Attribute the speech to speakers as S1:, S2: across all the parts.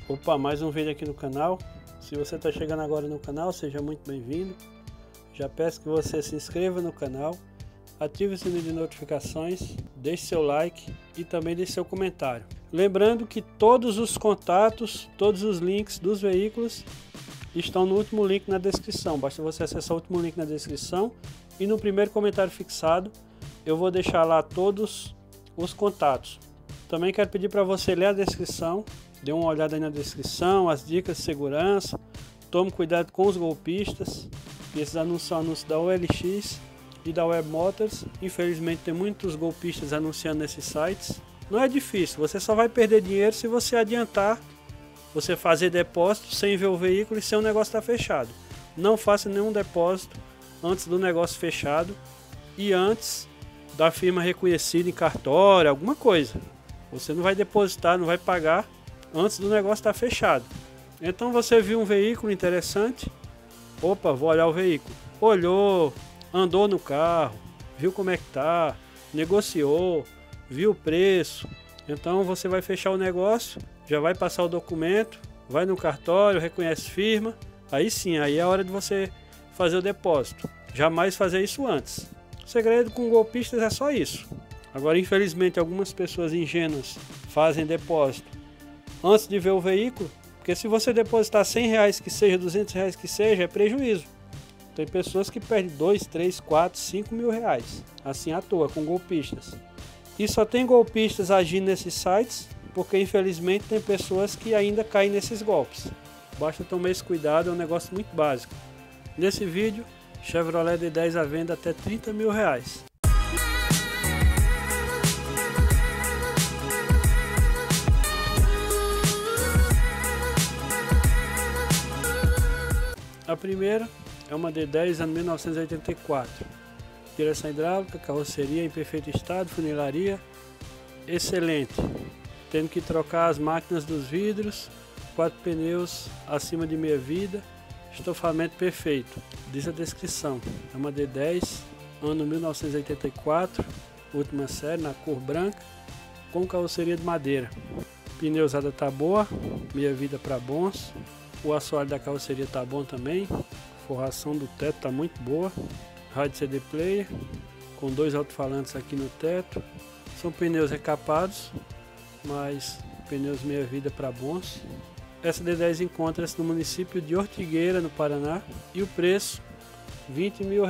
S1: Opa, mais um vídeo aqui no canal. Se você está chegando agora no canal, seja muito bem-vindo. Já peço que você se inscreva no canal, ative o sininho de notificações, deixe seu like e também deixe seu comentário. Lembrando que todos os contatos, todos os links dos veículos estão no último link na descrição. Basta você acessar o último link na descrição e no primeiro comentário fixado eu vou deixar lá todos os contatos. Também quero pedir para você ler a descrição, dê uma olhada aí na descrição, as dicas de segurança, tome cuidado com os golpistas. Esses anúncios são anúncios da OLX e da Web Motors. Infelizmente tem muitos golpistas anunciando nesses sites. Não é difícil, você só vai perder dinheiro se você adiantar, você fazer depósito sem ver o veículo e sem o negócio estar fechado. Não faça nenhum depósito antes do negócio fechado e antes da firma reconhecida em cartório, alguma coisa. Você não vai depositar, não vai pagar antes do negócio estar fechado. Então você viu um veículo interessante, opa, vou olhar o veículo. Olhou, andou no carro, viu como é que tá, negociou, viu o preço. Então você vai fechar o negócio, já vai passar o documento, vai no cartório, reconhece firma. Aí sim, aí é a hora de você fazer o depósito. Jamais fazer isso antes. O segredo com golpistas é só isso. Agora, infelizmente, algumas pessoas ingênuas fazem depósito antes de ver o veículo, porque se você depositar R$100 que seja, R$200 que seja, é prejuízo. Tem pessoas que perdem 2, 3, 4, 5 mil reais, assim à toa, com golpistas. E só tem golpistas agindo nesses sites, porque infelizmente tem pessoas que ainda caem nesses golpes. Basta tomar esse cuidado, é um negócio muito básico. Nesse vídeo, Chevrolet D10 à venda até R$30 mil. A primeira é uma D10 ano 1984, direção hidráulica, carroceria em perfeito estado, funilaria excelente, tendo que trocar as máquinas dos vidros, 4 pneus acima de meia vida, estofamento perfeito, diz a descrição. É uma D10 ano 1984, última série, na cor branca, com carroceria de madeira. Pneu usada tá boa, meia vida para bons. O assoalho da carroceria tá bom também, forração do teto tá muito boa, rádio CD player com 2 alto-falantes aqui no teto. São pneus recapados, mas pneus meia vida para bons. Essa D10 encontra-se no município de Ortigueira, no Paraná, e o preço R$20 mil.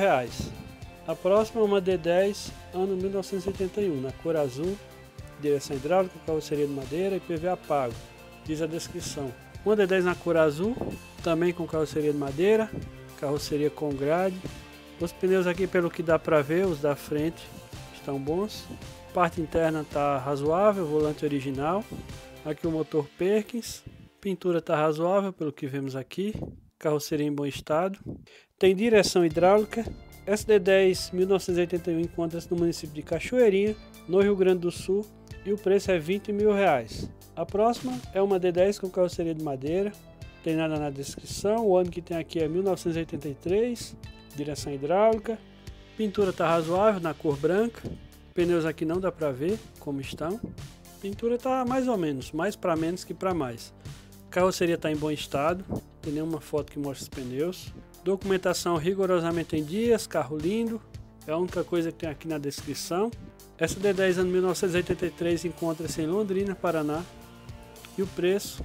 S1: A próxima é uma D10 ano 1981, na cor azul, direção hidráulica, carroceria de madeira e PVA pago, diz a descrição. Uma D10 na cor azul, também com carroceria de madeira, carroceria com grade. Os pneus aqui, pelo que dá para ver, os da frente estão bons. Parte interna está razoável, volante original. Aqui o motor Perkins. Pintura está razoável, pelo que vemos aqui. Carroceria em bom estado. Tem direção hidráulica. Essa D10 1981 encontra-se no município de Cachoeirinha, no Rio Grande do Sul, e o preço é R$20 mil. A próxima é uma D10 com carroceria de madeira, tem nada na descrição, o ano que tem aqui é 1983, direção hidráulica, pintura está razoável na cor branca, pneus aqui não dá para ver como estão, pintura está mais ou menos, mais para menos que para mais. Carroceria está em bom estado, tem nenhuma foto que mostre os pneus, documentação rigorosamente em dias, carro lindo, é a única coisa que tem aqui na descrição. Essa D10 ano 1983 encontra-se em Londrina, Paraná, e o preço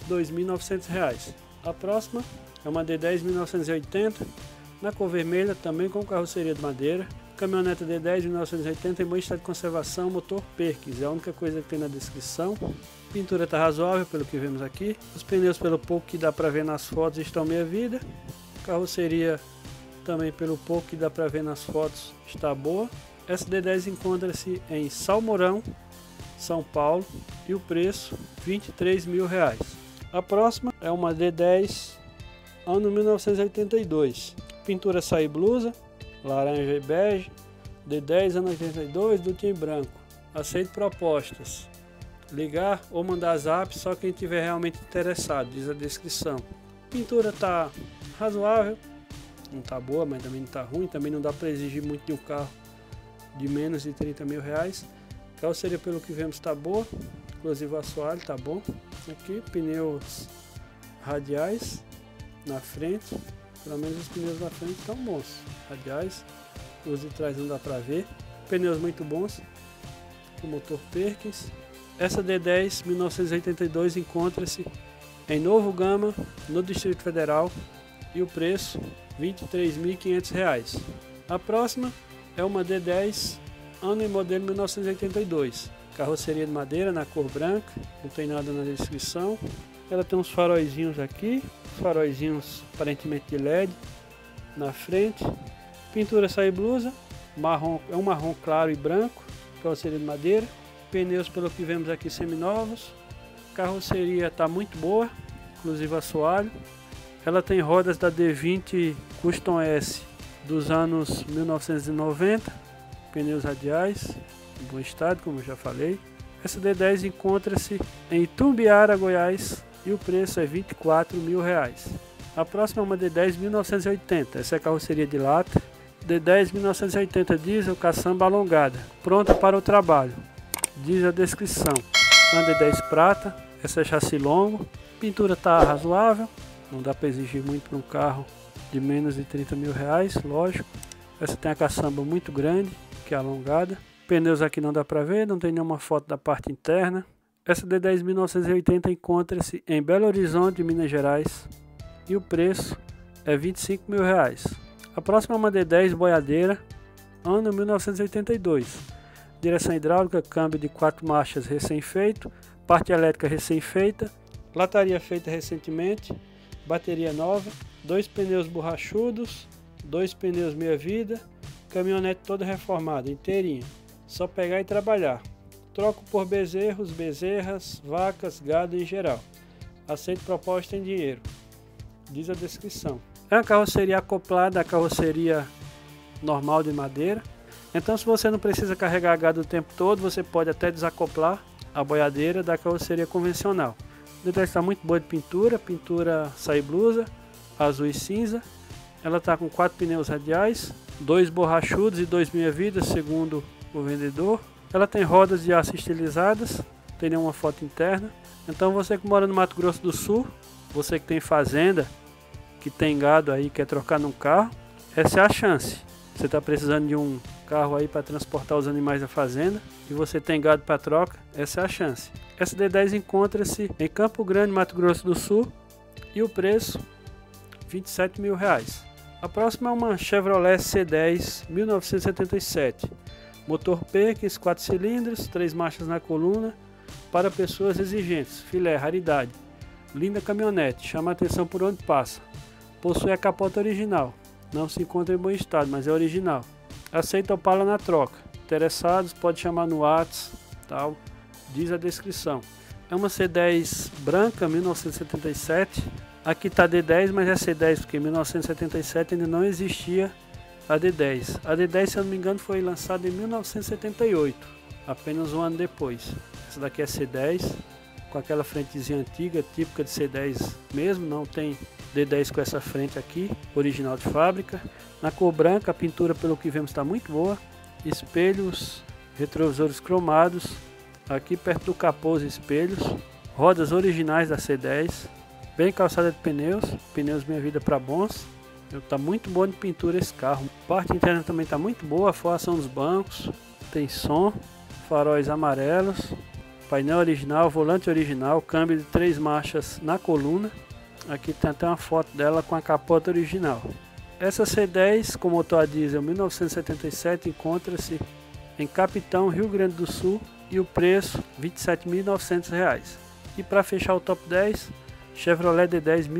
S1: R$22.900. A próxima é uma D10 1980, na cor vermelha, também com carroceria de madeira. Caminhoneta D10 1980 em bom estado de conservação, motor Perkins, é a única coisa que tem na descrição. Pintura está razoável, pelo que vemos aqui. Os pneus, pelo pouco que dá para ver nas fotos, estão meia vida. Carroceria também, pelo pouco que dá para ver nas fotos, está boa. Essa D10 encontra-se em Salmourão, São Paulo, e o preço R$23 mil. A próxima é uma D10 ano 1982, pintura Saí Blusa, laranja e bege, D10 ano 82, do em branco. Aceito propostas, ligar ou mandar zap só quem tiver realmente interessado, diz a descrição. Pintura tá razoável, não tá boa, mas também não tá ruim, também não dá para exigir muito de um carro de menos de R$30 mil. Carroceria, pelo que vemos, está boa. inclusive o assoalho tá bom. Aqui pneus radiais na frente, pelo menos os pneus na frente estão bons, radiais. Os de trás não dá para ver. Pneus muito bons. O motor Perkins. Essa D10 1982 encontra-se em Novo Gama, no Distrito Federal, e o preço R$ 23.500. A próxima é uma D10 ano e modelo 1982, carroceria de madeira na cor branca, não tem nada na descrição. Ela tem uns faróizinhos aqui, faróizinhos aparentemente de LED na frente. Pintura sai-blusa, marrom, é um marrom claro e branco, carroceria de madeira. Pneus, pelo que vemos aqui, seminovos. Carroceria está muito boa, inclusive assoalho. Ela tem rodas da D20 Custom S dos anos 1990, pneus radiais, em bom estado, como eu já falei. Essa D10 encontra-se em Itumbiara, Goiás, e o preço é R$ 24.000. A próxima é uma D10 1980, essa é a carroceria de lata. D10 1980 diesel, caçamba alongada, pronta para o trabalho. Diz a descrição. Uma D10 prata, essa é chassi longo, pintura está razoável, não dá para exigir muito para um carro de menos de R$ 30.000, lógico. Essa tem a caçamba muito grande, que é alongada. Pneus aqui não dá para ver, não tem nenhuma foto da parte interna. Essa D10 1980 encontra-se em Belo Horizonte, Minas Gerais, e o preço é R$ 25.000. A próxima é uma D10 boiadeira, ano 1982. Direção hidráulica, câmbio de 4 marchas recém-feito, parte elétrica recém-feita, lataria feita recentemente, bateria nova, 2 pneus borrachudos, 2 pneus meia-vida, caminhonete toda reformada, inteirinha, só pegar e trabalhar. Troco por bezerros, bezerras, vacas, gado em geral. Aceito proposta em dinheiro. Diz a descrição. É uma carroceria acoplada à carroceria normal de madeira. Então, se você não precisa carregar gado o tempo todo, você pode até desacoplar a boiadeira da carroceria convencional. A D10 está muito boa de pintura, pintura sai-blusa, azul e cinza. Ela está com 4 pneus radiais, 2 borrachudos e 2 meia-vidas, segundo o vendedor. Ela tem rodas de aço estilizadas, não tem nenhuma foto interna. Então, você que mora no Mato Grosso do Sul, você que tem fazenda, que tem gado aí, quer trocar num carro, essa é a chance. Você está precisando de um carro aí para transportar os animais da fazenda e você tem gado para troca, essa é a chance. Essa D10 encontra-se em Campo Grande, Mato Grosso do Sul, e o preço R$ 27.000. A próxima é uma Chevrolet C10 1977, motor Perkins, 4 cilindros, 3 marchas na coluna, para pessoas exigentes, filé, raridade. Linda caminhonete, chama a atenção por onde passa. Possui a capota original, não se encontra em bom estado, mas é original. Aceita Opala na troca. Interessados pode chamar no WhatsApp, tal, diz a descrição. É uma C10 branca 1977. Aqui está D10, mas é C10 porque em 1977 ainda não existia a D10. A D10, se eu não me engano, foi lançada em 1978, apenas um ano depois. Essa daqui é C10, com aquela frentezinha antiga, típica de C10 mesmo, não tem D10 com essa frente aqui, original de fábrica. Na cor branca, a pintura, pelo que vemos, está muito boa. Espelhos, retrovisores cromados, aqui perto do capô os espelhos. Rodas originais da C10, bem calçada de pneus, pneus meia vida para bons. Está muito bom de pintura esse carro. A parte interna também está muito boa, a forração dos bancos, tem som, faróis amarelos, painel original, volante original, câmbio de 3 marchas na coluna. Aqui tem até uma foto dela com a capota original. Essa C10 com motor a diesel 1977 encontra-se em Capitão, Rio Grande do Sul, e o preço R$ 27.900. E para fechar o top 10, Chevrolet D10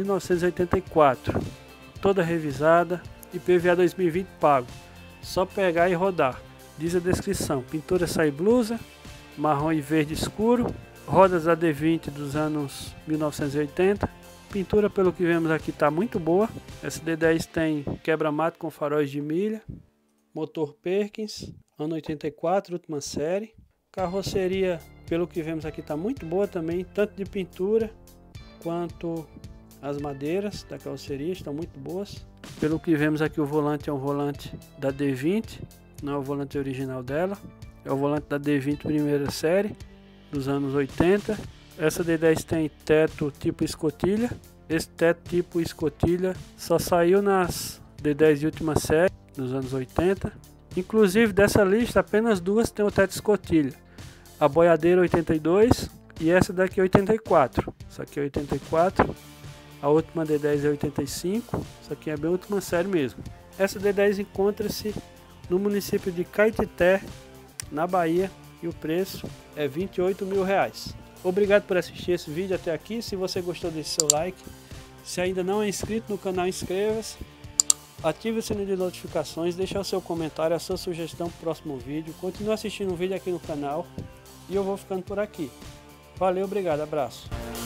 S1: 1984, toda revisada, IPVA 2020 pago, só pegar e rodar. Diz a descrição: pintura sai-blusa, marrom e verde escuro, rodas da D20 dos anos 1980. Pintura, pelo que vemos aqui, está muito boa. Essa D10 tem quebra-mato com faróis de milha, motor Perkins, ano 84, última série. Carroceria, pelo que vemos aqui, está muito boa também, tanto de pintura quanto as madeiras da carroceria estão muito boas. Pelo que vemos aqui, o volante é um volante da D20, não é o volante original dela, é o volante da D20 primeira série. dos anos 80. Essa D10 tem teto tipo escotilha. Esse teto tipo escotilha só saiu nas D10 de última série, nos anos 80. Inclusive dessa lista apenas duas tem o teto escotilha. A boiadeira 82 e essa daqui é 84. Essa aqui é 84. A última D10 é 85. Isso aqui é bem última série mesmo. Essa D10 encontra-se no município de Caetité, na Bahia, e o preço é R$28 mil. Obrigado por assistir esse vídeo até aqui. Se você gostou, deixe seu like. Se ainda não é inscrito no canal, inscreva-se. Ative o sininho de notificações. Deixe o seu comentário, a sua sugestão para o próximo vídeo. Continue assistindo o vídeo aqui no canal. E eu vou ficando por aqui. Valeu, obrigado, abraço.